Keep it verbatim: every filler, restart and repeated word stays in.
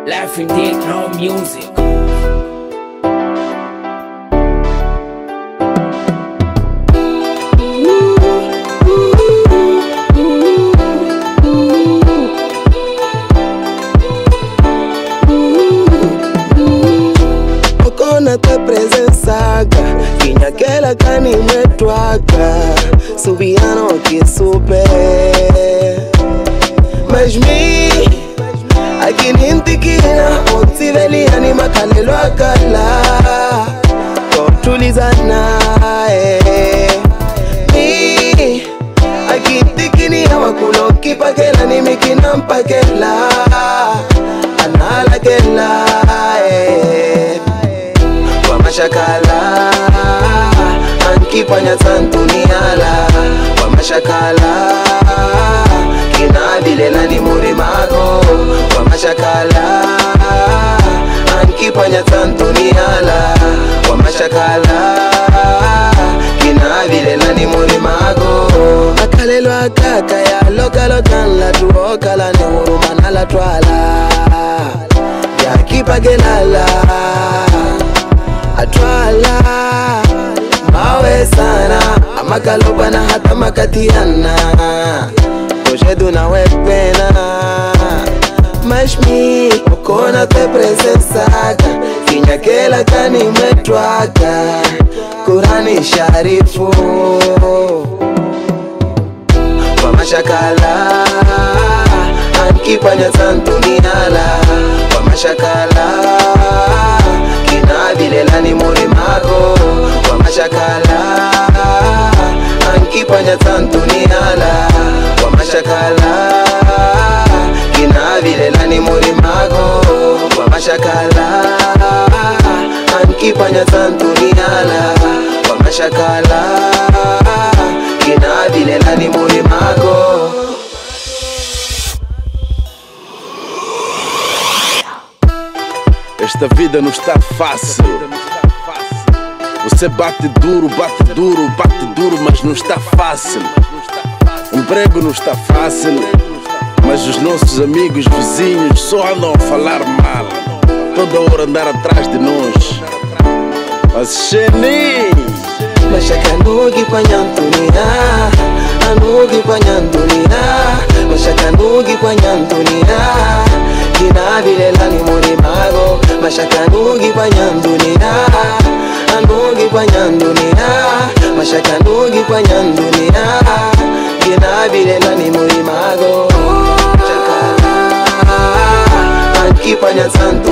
Life in techno music. Okona te presença, quinha aquela cani metruaca, subiano que super. Mas me aqui nintikina, otiveli anima kalelo akala, koptulizana eh. Me aqui tikini awakulo kipakela nimikina mpakela, anala kela eh. Kwa mashakala ankipanya santuniala, kwa mashakala kinabilela ni muri mago, kwa mashakala ankipanya santuniala, kwa mashakala kinabilela ni muri mago. Akalelo akaka ya loka loka la tuokala ni huruma la twala ya kipagelala atwala mawe sana amakaloba na hata makatiana ojedu na wepena. Mas mi okona te presença, kinha kela kani metwaka Kurani sharifu kwa mashakala ankipanya santuniala, kwa mashakala kinabilela ni muri mago, kwa mashakala ankipanya santuniala, kwa mashakala kinabilela ni muri mago, kwa mashakala ankipanya santuniala, kwa mashakala kinabilela ni muri mago. Esta vida não está fácil. Você bate duro, bate duro, bate duro, mas não está fácil. Emprego não está fácil, mas os nossos amigos, vizinhos só andam a falar mal, toda hora andar atrás de nós. Mas Xeni Mashaka nugi panyantunia, anugi panyantunia, mashaka nugi panyantunia, kinabilela ni muri mago, mashaka nugi panyantunia, anugi panyantunia, mashaka nugi panyantunia, kinabilela ni muri mago. Mashaka ankipanya santu